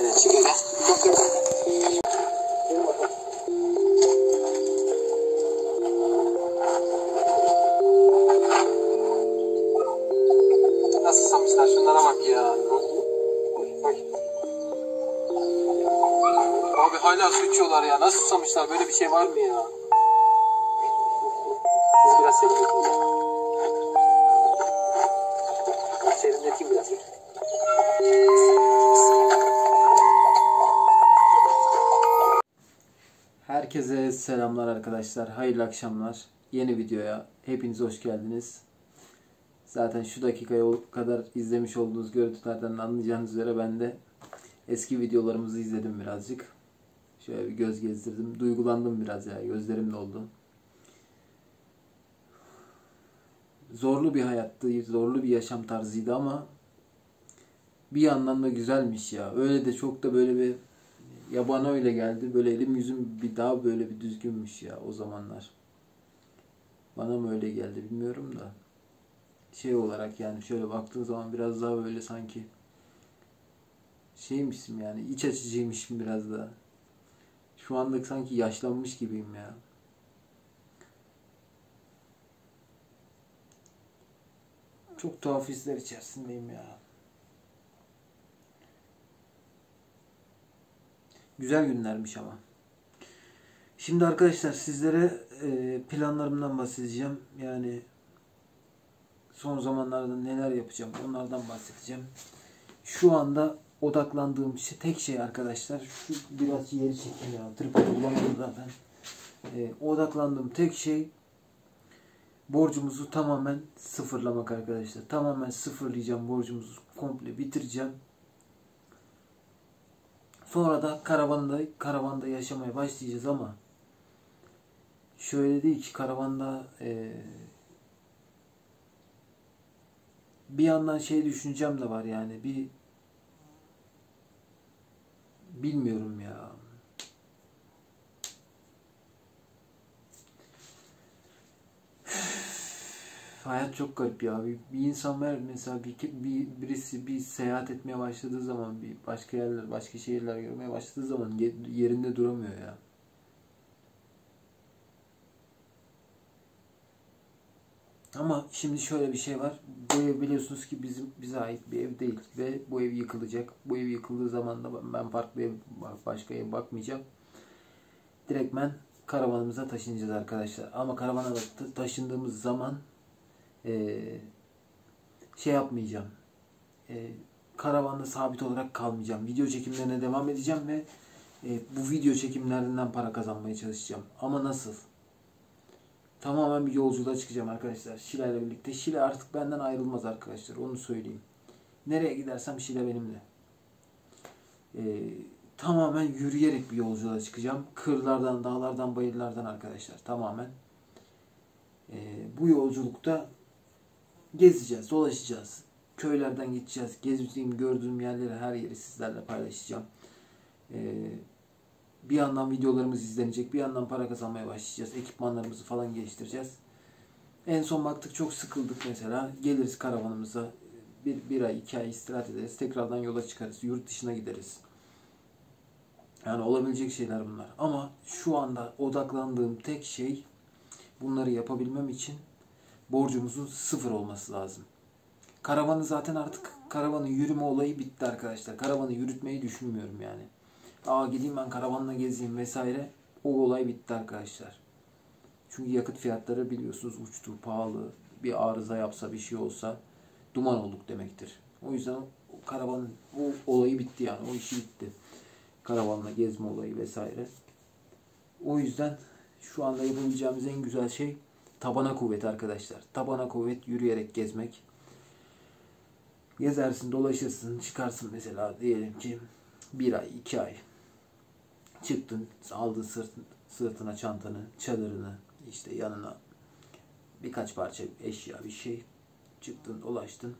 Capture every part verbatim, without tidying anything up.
Aynen çıkıyor. Nasıl susamışlar? Şunlara bak ya. Bak. Abi hala su içiyorlar ya. Nasıl susamışlar? Böyle bir şey var mı ya? Biz biraz serinleteyim. Serinleteyim biraz. Herkese selamlar arkadaşlar. Hayırlı akşamlar. Yeni videoya hepiniz hoş geldiniz. Zaten şu dakikaya kadar izlemiş olduğunuz görüntülerden anlayacağınız üzere ben de eski videolarımızı izledim birazcık. Şöyle bir göz gezdirdim. Duygulandım biraz ya. Gözlerim doldu. Zorlu bir hayattı. Zorlu bir yaşam tarzıydı ama bir yandan da güzelmiş ya. Öyle de çok da böyle bir, ya bana öyle geldi. Böyle elim yüzüm bir daha böyle bir düzgünmüş ya o zamanlar. Bana mı öyle geldi bilmiyorum da. Şey olarak yani şöyle baktığın zaman biraz daha böyle sanki şeymişim yani, iç açıcıymışım biraz daha. Şu anda sanki yaşlanmış gibiyim ya. Çok tuhaf hisler içerisindeyim ya. Güzel günlermiş ama. Şimdi arkadaşlar sizlere planlarımdan bahsedeceğim. Yani son zamanlarda neler yapacağım onlardan bahsedeceğim. Şu anda odaklandığım şey, tek şey arkadaşlar, şu biraz yeri çekin ya, tripodu bulamıyorum zaten. E, odaklandığım tek şey borcumuzu tamamen sıfırlamak arkadaşlar. Tamamen sıfırlayacağım, borcumuzu komple bitireceğim. Sonra da karavanda, karavanda yaşamaya başlayacağız ama şöyle değil ki karavanda e, bir yandan şey düşüneceğim de var yani, bir bilmiyorum ya. Hayat çok garip ya. Bir, bir insan var mesela, bir, bir birisi bir seyahat etmeye başladığı zaman, bir başka yerler, başka şehirler görmeye başladığı zaman yerinde duramıyor ya. Ama şimdi şöyle bir şey var. Bu ev biliyorsunuz ki bizim bize ait bir ev değil ve bu ev yıkılacak. Bu ev yıkıldığı zaman da ben farklı ev, başka ev bakmayacağım. Direktmen karavanımıza taşınacağız arkadaşlar. Ama karavana taşındığımız zaman Ee, şey yapmayacağım. Ee, karavanda sabit olarak kalmayacağım. Video çekimlerine devam edeceğim ve e, bu video çekimlerinden para kazanmaya çalışacağım. Ama nasıl? Tamamen bir yolculuğa çıkacağım arkadaşlar. Şila ile birlikte. Şila artık benden ayrılmaz arkadaşlar. Onu söyleyeyim. Nereye gidersem Şila benimle. Ee, tamamen yürüyerek bir yolculuğa çıkacağım. Kırlardan, dağlardan, bayırlardan arkadaşlar. Tamamen. Ee, bu yolculukta gezeceğiz, dolaşacağız. Köylerden gideceğiz. Gezdiğim, gördüğüm yerleri, her yeri sizlerle paylaşacağım. Ee, bir yandan videolarımız izlenecek, bir yandan para kazanmaya başlayacağız. Ekipmanlarımızı falan geliştireceğiz. En son baktık çok sıkıldık mesela. Geliriz karavanımıza. Bir, bir ay, iki ay istirahat ederiz. Tekrardan yola çıkarız. Yurt dışına gideriz. Yani olabilecek şeyler bunlar. Ama şu anda odaklandığım tek şey, bunları yapabilmem için borcumuzun sıfır olması lazım. Karavanı zaten artık, karavanın yürüme olayı bitti arkadaşlar. Karavanı yürütmeyi düşünmüyorum yani. Aa gideyim ben karavanla gezeyim vesaire. O olay bitti arkadaşlar. Çünkü yakıt fiyatları biliyorsunuz uçtu, pahalı. Bir arıza yapsa, bir şey olsa duman olduk demektir. O yüzden o karavanın o olayı bitti yani. O işi bitti. Karavanla gezme olayı vesaire. O yüzden şu anda yapabileceğimiz en güzel şey tabana kuvvet arkadaşlar. Tabana kuvvet, yürüyerek gezmek. Gezersin, dolaşırsın, çıkarsın mesela diyelim ki bir ay, iki ay. Çıktın, aldın sırt, sırtına çantanı, çadırını, işte yanına birkaç parça eşya, bir şey. Çıktın, dolaştın.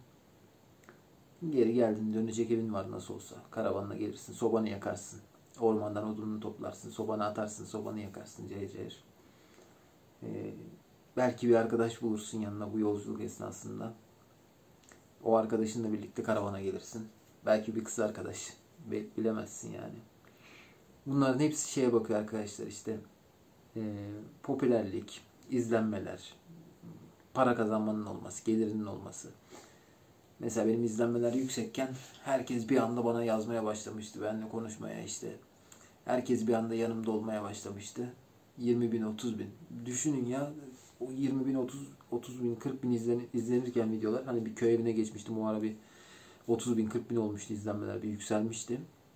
Geri geldin, dönecek evin var nasıl olsa. Karavanla gelirsin, sobanı yakarsın. Ormandan odununu toplarsın, sobanı atarsın, sobanı yakarsın cayır cayır. Ee, belki bir arkadaş bulursun yanına bu yolculuk esnasında. O arkadaşınla birlikte karavana gelirsin. Belki bir kız arkadaş. bilemezsin yani. Bunların hepsi şeye bakıyor arkadaşlar işte. E, popülerlik, izlenmeler, para kazanmanın olması, gelirinin olması. Mesela benim izlenmeler yüksekken herkes bir anda bana yazmaya başlamıştı. Benimle konuşmaya işte. Herkes bir anda yanımda olmaya başlamıştı. yirmi bin, otuz bin. Düşünün ya, o yirmi bin, otuz, otuz bin, kırk bin izlen, izlenirken videolar. Hani bir köy evine geçmiştim. O ara bir otuz bin, kırk bin olmuştu izlenmeler. Bir yükselmişti.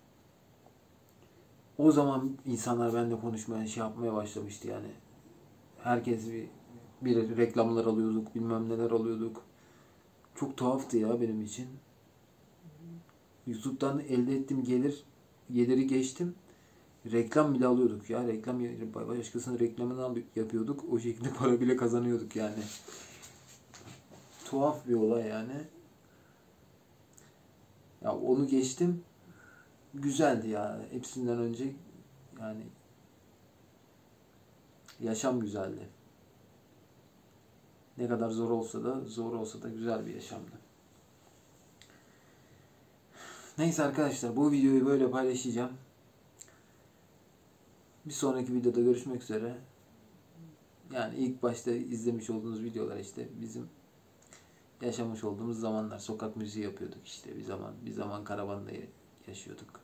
O zaman insanlar benimle konuşmaya, şey yapmaya başlamıştı yani. Herkes bir, bir reklamlar alıyorduk, bilmem neler alıyorduk. Çok tuhaftı ya benim için. YouTube'dan elde ettiğim gelir, geliri geçtim. Reklam bile alıyorduk ya. Reklam, başkasının reklamını yapıyorduk. O şekilde para bile kazanıyorduk yani. Tuhaf bir olay yani. Ya onu geçtim. Güzeldi ya. Hepsinden önce yani yaşam güzeldi. Ne kadar zor olsa da zor olsa da güzel bir yaşamdı. Neyse arkadaşlar, bu videoyu böyle paylaşacağım. Bir sonraki videoda görüşmek üzere. Yani ilk başta izlemiş olduğunuz videolar işte bizim yaşamış olduğumuz zamanlar. Sokak müziği yapıyorduk işte bir zaman. Bir zaman karavanda yaşıyorduk.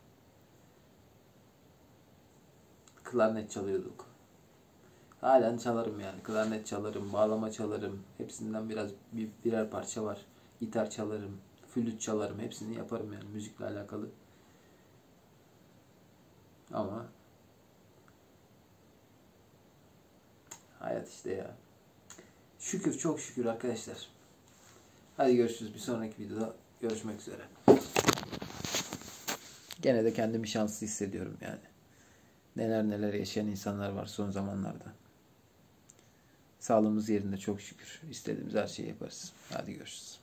Klarnet çalıyorduk. Halen çalarım yani. Klarnet çalarım, bağlama çalarım. Hepsinden biraz bir, birer parça var. Gitar çalarım, flüt çalarım. Hepsini yaparım yani müzikle alakalı. Ama hayat işte ya. Şükür, çok şükür arkadaşlar. Hadi görüşürüz. Bir sonraki videoda görüşmek üzere. Gene de kendimi şanslı hissediyorum yani. Neler neler yaşayan insanlar var son zamanlarda. Sağlığımız yerinde çok şükür. İstediğimiz her şeyi yaparız. Hadi görüşürüz.